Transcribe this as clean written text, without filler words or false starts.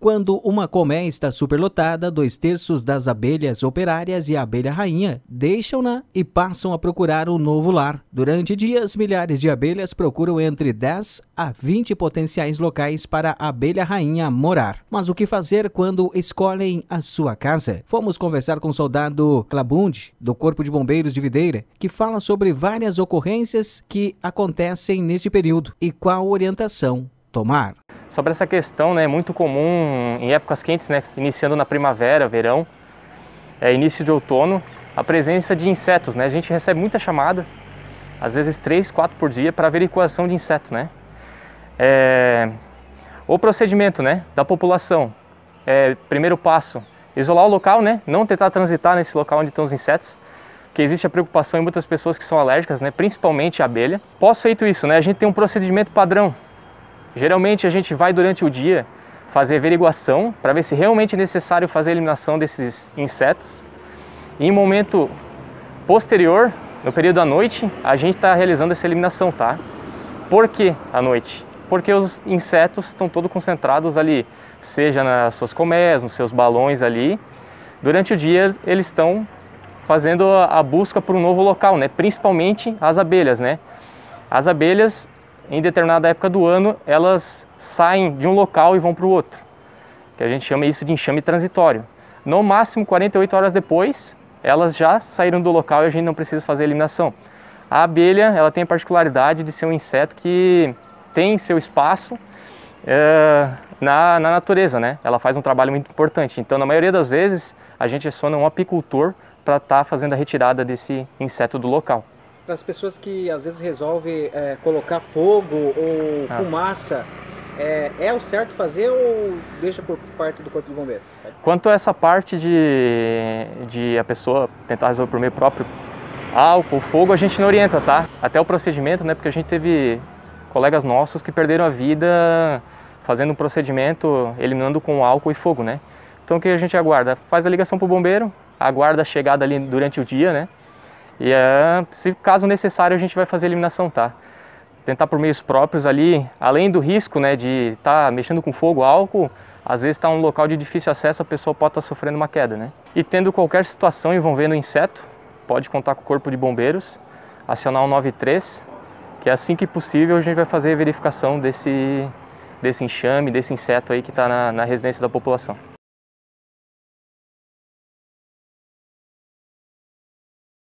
Quando uma colmeia está superlotada, 2/3 das abelhas operárias e a abelha rainha deixam-na e passam a procurar um novo lar. Durante dias, milhares de abelhas procuram entre 10 a 20 potenciais locais para a abelha rainha morar. Mas o que fazer quando escolhem a sua casa? Fomos conversar com o soldado Clabund, do Corpo de Bombeiros de Videira, que fala sobre várias ocorrências que acontecem neste período e qual orientação tomar. Sobre essa questão, é muito comum em épocas quentes, iniciando na primavera, verão, início de outono, a presença de insetos. A gente recebe muita chamada, às vezes 3, 4 por dia, para averiguação de insetos. O procedimento da população, primeiro passo, isolar o local, não tentar transitar nesse local onde estão os insetos, porque existe a preocupação em muitas pessoas que são alérgicas, principalmente a abelha. Pós feito isso, a gente tem um procedimento padrão. Geralmente a gente vai durante o dia fazer averiguação para ver se realmente é necessário fazer a eliminação desses insetos. E em momento posterior, no período da noite, a gente está realizando essa eliminação, tá? Por que à noite? Porque os insetos estão todos concentrados ali, seja nas suas colmeias, nos seus balões ali. Durante o dia eles estão fazendo a busca por um novo local, principalmente as abelhas, As abelhas, em determinada época do ano, elas saem de um local e vão para o outro, que a gente chama isso de enxame transitório. No máximo 48 horas depois, elas já saíram do local e a gente não precisa fazer a eliminação. A abelha, ela tem a particularidade de ser um inseto que tem seu espaço na natureza, Ela faz um trabalho muito importante. Então, na maioria das vezes, a gente aciona um apicultor para estar fazendo a retirada desse inseto do local. Para as pessoas que às vezes resolvem colocar fogo ou fumaça, é o certo fazer ou deixa por parte do Corpo de Bombeiros? Quanto a essa parte de a pessoa tentar resolver por meio próprio, álcool, fogo, a gente não orienta, tá? Até o procedimento, porque a gente teve colegas nossos que perderam a vida fazendo um procedimento eliminando com álcool e fogo, Então o que a gente aguarda? Faz a ligação para o bombeiro, aguarda a chegada ali durante o dia, E se caso necessário a gente vai fazer a eliminação, tá? Tentar por meios próprios ali, além do risco, de estar mexendo com fogo, álcool, às vezes está um local de difícil acesso, a pessoa pode estar sofrendo uma queda, E tendo qualquer situação envolvendo inseto, pode contar com o Corpo de Bombeiros, acionar o 93, que assim que possível a gente vai fazer a verificação desse enxame, desse inseto aí que está na residência da população.